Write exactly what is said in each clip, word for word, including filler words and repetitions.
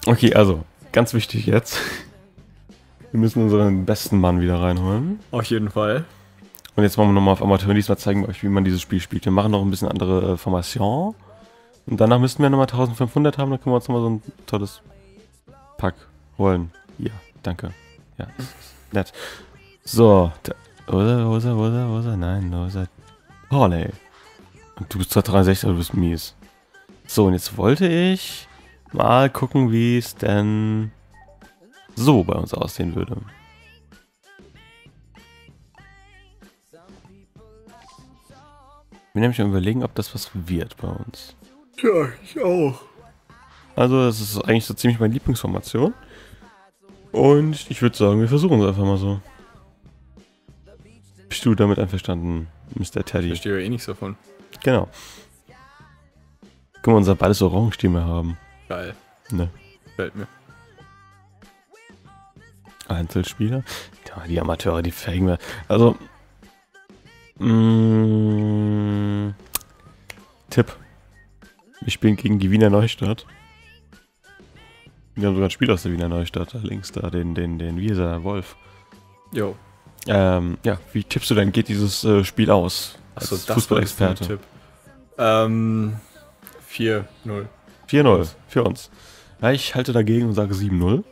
Okay, also, ganz wichtig jetzt. Wir müssen unseren besten Mann wieder reinholen. Auf jeden Fall. Und jetzt wollen wir nochmal auf Amateur und diesmal zeigen wir euch, wie man dieses Spiel spielt. Wir machen noch ein bisschen andere äh, Formation. Und danach müssten wir nochmal eintausendfünfhundert haben, dann können wir uns nochmal so ein tolles Pack holen. Ja, danke. Ja, das ist nett. So, da, wo ist er, wo ist er, wo ist er, wo ist er? Nein, wo ist er? Harley. Und du bist zwar dreiundsechzig, aber du bist mies. So, und jetzt wollte ich mal gucken, wie es denn so bei uns aussehen würde. Wir nämlich mal überlegen, ob das was wird bei uns. Ja, ich auch. Also, das ist eigentlich so ziemlich meine Lieblingsformation. Und ich würde sagen, wir versuchen es einfach mal so. Bist du damit einverstanden, Mister Teddy? Ich verstehe ja eh nichts davon. Genau. Guck mal, unser Ball ist orange, den wir haben. Geil. Ne. Gefällt mir. Einzelspieler. Ja, die Amateure, die fängen wir. Also. Mh, Tipp. Wir spielen gegen die Wiener Neustadt. Wir haben sogar ein Spiel aus der Wiener Neustadt. Da links da, den, den, den Wieser Wolf. Jo. Ähm, ja, wie tippst du denn, geht dieses äh, Spiel aus? Achso, Als das Fußballexperte. war jetzt ein Tipp. Ähm, vier null. vier null für uns. Ja, ich halte dagegen und sage sieben null.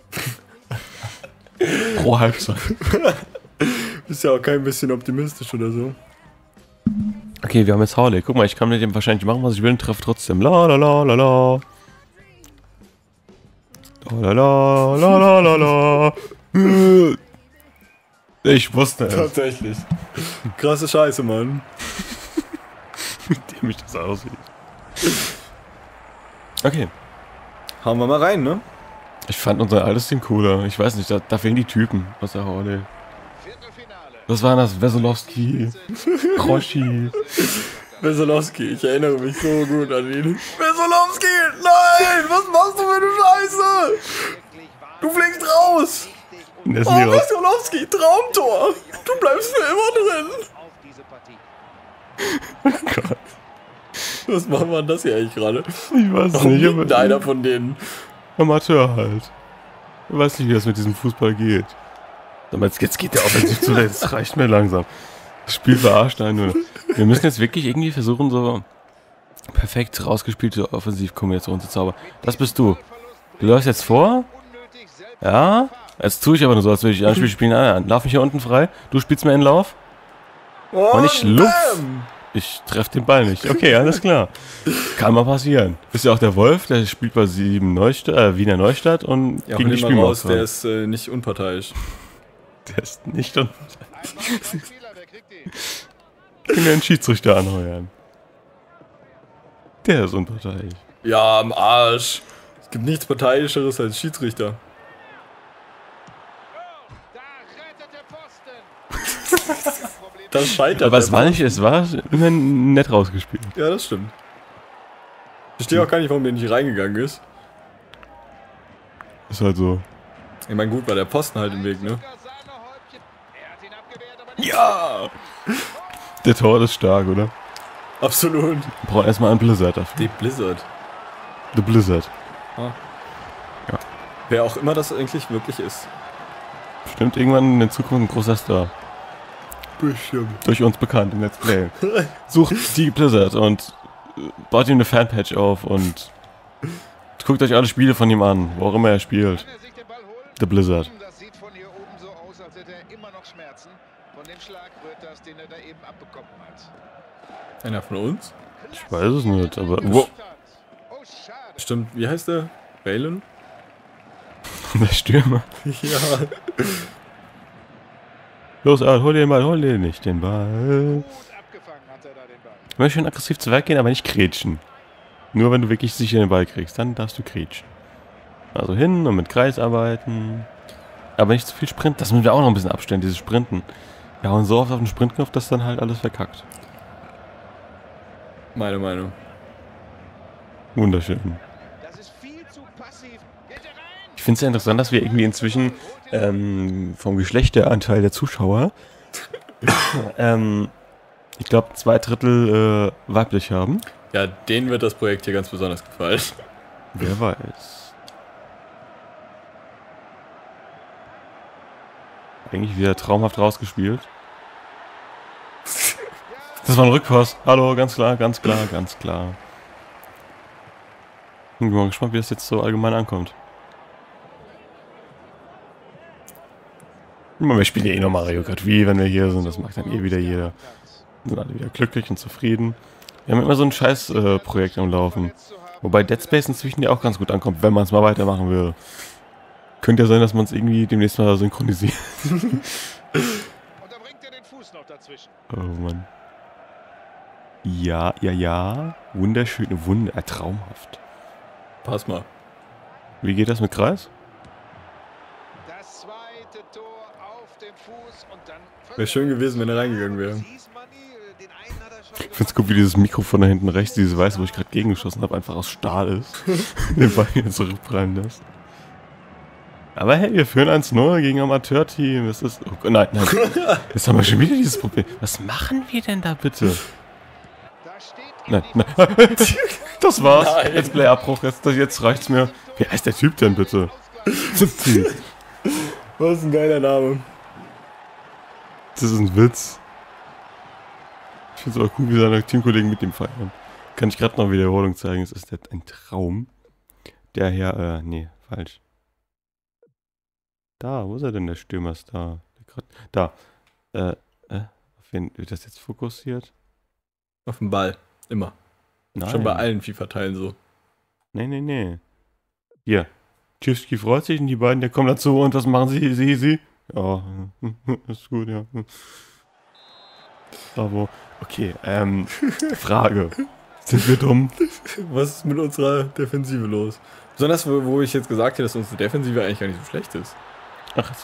Pro Halbzeit. Ist ja auch kein bisschen optimistisch oder so. Okay, wir haben jetzt Harley. Guck mal, ich kann mit dem wahrscheinlich machen, was ich will und treffe trotzdem. La la la la la. La la la la la la. Ich wusste es. Tatsächlich. Krasse Scheiße, Mann. Wie dämlich das aussieht. Okay. Hauen wir mal rein, ne? Ich fand unser altes Team cooler. Ich weiß nicht, da, da fehlen die Typen aus der Harley. Was war das? Wesolowski, Kroschi. Wesolowski, ich erinnere mich so gut an ihn. Wesolowski, nein! Was machst du für eine Scheiße? Du fliegst raus! Der ist Oh, nie raus. Wesolowski, Traumtor! Du bleibst für immer drin! Oh Gott. Was machen wir denn das hier eigentlich gerade? Ich weiß Warum nicht, liegt einer von denen? Amateur halt. Ich weiß nicht, wie das mit diesem Fußball geht. Aber jetzt, jetzt geht der offensiv zu, das reicht mir langsam. Das Spiel verarscht einen nur. Wir müssen jetzt wirklich irgendwie versuchen, so perfekt rausgespielte Offensivkombination zu zaubern. Das bist du. Du läufst jetzt vor. Ja. Jetzt tue ich aber nur so, als würde ich ein Spiel spielen. Ah, lauf mich hier unten frei. Du spielst mir in den Lauf. Und ich lupf. Ich treffe den Ball nicht. Okay, alles klar. Kann mal passieren. Ist ja auch der Wolf, der spielt bei sieben Neustadt, äh, Wiener Neustadt und Ja, gegen die mal raus, Spielmaus. der ist äh, nicht unparteiisch. Der ist nicht un... Können wir einen Schiedsrichter anheuern. Der ist unparteiisch. Ja, am Arsch. Es gibt nichts Parteiischeres als Schiedsrichter. Das scheitert. Aber es einfach. war nicht, es war immerhin nett rausgespielt. Ja, das stimmt. Ich verstehe auch gar nicht, warum der nicht reingegangen ist. Ist halt so. Ich meine, gut, war der Posten halt im Weg, ne? Ja! Der Tor ist stark, oder? Absolut. Wir brauchen erstmal einen Blizzard dafür. Die Blizzard. The Blizzard. Wer auch immer das eigentlich wirklich ist. Bestimmt irgendwann in der Zukunft ein großer Star. Bestimmt. Durch uns bekannt im Let's Play. Sucht die Blizzard und äh, baut ihm eine Fanpage auf und guckt euch alle Spiele von ihm an, wo auch immer er spielt. The Blizzard. Das sieht von hier oben so aus, als hätte er immer noch Schmerzen. Von dem Schlag rührt das, den er da eben abbekommen hat. Einer von uns? Ich weiß es nicht, aber... Wow. Oh, schade. Stimmt, wie heißt der? Valen? Der Stürmer. Ja. Los, Al, hol den Ball, hol den nicht, den Ball. Gut abgefangen hat er da den Ball. Ich möchte schön aggressiv zu Werk gehen, aber nicht kretschen. Nur wenn du wirklich sicher den Ball kriegst, dann darfst du kretschen. Also hin und mit Kreis arbeiten. Aber nicht zu viel Sprint, das müssen wir auch noch ein bisschen abstellen, dieses Sprinten. Ja, und so oft auf den Sprintknopf, dass dann halt alles verkackt. Meine Meinung. Wunderschön. Das ist viel zu passiv. Geht er rein? Ich finde es ja interessant, dass wir irgendwie inzwischen ähm, vom Geschlechteranteil der Zuschauer ähm, ich glaube zwei Drittel äh, weiblich haben. Ja, denen wird das Projekt hier ganz besonders gefallen. Wer weiß. Eigentlich wieder traumhaft rausgespielt. Das war ein Rückpass. Hallo, ganz klar, ganz klar, ganz klar. Ich bin mal gespannt, wie das jetzt so allgemein ankommt. Wir spielen ja eh noch Mario Kart Wii, wenn wir hier sind. Das macht dann eh wieder jeder. Sind alle wieder glücklich und zufrieden. Wir haben immer so ein scheiß äh, Projekt am Laufen. Wobei Dead Space inzwischen ja auch ganz gut ankommt, wenn man es mal weitermachen will. Könnte ja sein, dass man es irgendwie demnächst mal synchronisiert. Oh Mann. Ja, ja, ja. Wunderschön, wunder, äh, traumhaft. Pass mal. Wie geht das mit Kreis? Das zweite Tor auf dem Fuß und dann Wäre schön gewesen, wenn er reingegangen wäre. Ich find's gut, wie dieses Mikrofon da hinten rechts, dieses weiße, wo ich gerade gegengeschossen habe, einfach aus Stahl ist. Den Ball hier zurückprallen lässt. Aber hey, wir führen eins null gegen Amateurteam. Das ist. Oh, nein, nein. Jetzt haben wir schon wieder dieses Problem. Was machen wir denn da bitte? Nein, nein. Das war's. Nein. Jetzt Play-Abbruch. Jetzt, jetzt reicht's mir. Wie heißt der Typ denn bitte? Was ist ein geiler Name. Das ist ein Witz. Ich find's aber cool, wie seine Teamkollegen mit dem feiern. Kann ich gerade noch Wiederholung zeigen. Es ist ein Traum. Der Herr, äh, nee, falsch. Da, wo ist er denn, der Stürmerstar? Da. Äh, äh, auf wen wird das jetzt fokussiert? Auf den Ball. Immer. Nein. Schon bei allen FIFA-Teilen so. Nee, nee, nee. Hier. Tschüsski freut sich und die beiden, der kommt dazu und was machen sie? Sie, sie? Ja, ist gut, ja. Bravo. Okay, ähm, Frage. Sind wir dumm? Was ist mit unserer Defensive los? Besonders, wo, wo ich jetzt gesagt hätte, dass unsere Defensive eigentlich gar nicht so schlecht ist. Ach, ist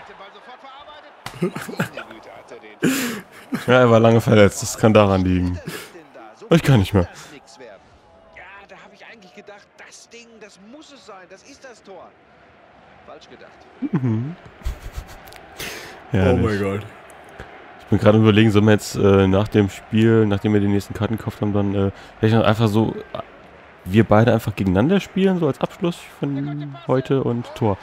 ja, er war lange verletzt, das kann daran liegen. Ich kann nicht mehr. Ja, da habe ich eigentlich gedacht, das Ding, das muss es sein, das ist das Tor. Falsch gedacht. Mhm. Oh Herrlich. mein Gott. Ich bin gerade überlegen, sollen wir jetzt äh, nach dem Spiel, nachdem wir die nächsten Karten gekauft haben, dann äh, vielleicht noch einfach so, äh, wir beide einfach gegeneinander spielen, so als Abschluss von heute und Tor.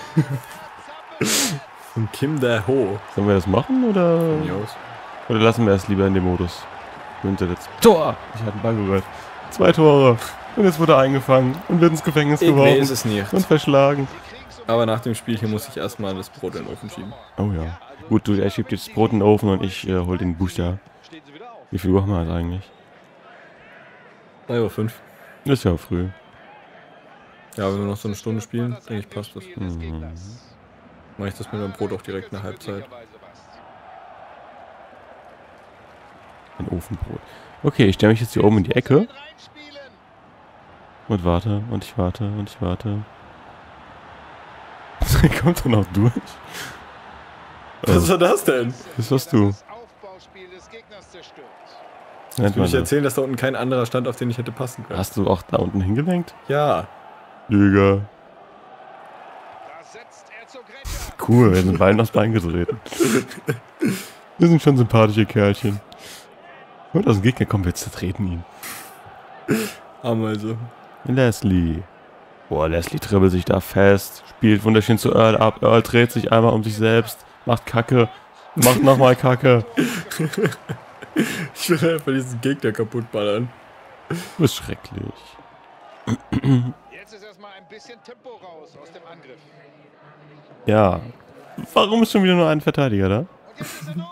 Und Kim der Ho. Sollen wir das machen oder, oder lassen wir es lieber in dem Modus? Tor! Ich hatte den Ball berührt. Zwei Tore. Und jetzt wurde er eingefangen und wird ins Gefängnis Ich geworfen weiß es nicht. und verschlagen. Aber nach dem Spiel hier muss ich erstmal das Brot in den Ofen schieben. Oh ja. Gut, du, er schiebt jetzt das Brot in den Ofen und ich äh, hol den Booster. Wie viel Uhr haben wir jetzt eigentlich? drei Uhr fünf. Das ist ja früh. Ja, wenn wir noch so eine Stunde spielen, denke ich, passt das. Mhm. Mache ich das mit meinem Brot auch direkt nach Halbzeit. Ein Ofenbrot. Okay, ich stelle mich jetzt hier oben in die Ecke. Und warte, und ich warte, und ich warte. Kommt er noch durch? Was war das denn? Das warst du. Ich will nicht erzählen, dass da unten kein anderer stand, auf den ich hätte passen können. Hast du auch da unten hingelenkt? Ja. Lüger. Cool, wir sind beiden aufs Bein getreten. Wir sind schon sympathische Kerlchen. Und aus dem Gegner kommen wir jetzt zertreten ihn. Einmal so. Leslie. Boah, Leslie dribbelt sich da fest, spielt wunderschön zu Earl ab. Earl dreht sich einmal um sich selbst, macht Kacke, macht nochmal Kacke. Ich will einfach diesen Gegner kaputt ballern. Du bist schrecklich. Jetzt ist erstmal ein bisschen Tempo raus aus dem Angriff. Ja. Warum ist schon wieder nur ein Verteidiger da? Und jetzt ist er durch.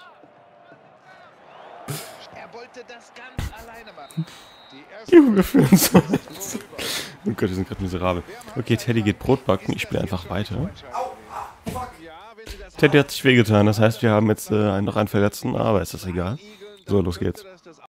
Er wollte das ganz alleine machen. Die erste Juhu, wir führen so. Oh Gott, wir sind gerade miserabel. Okay, Teddy geht Brot backen, ich spiele einfach weiter. Teddy hat sich wehgetan, das heißt, wir haben jetzt äh, noch einen Verletzten, aber ist das egal. So, los geht's.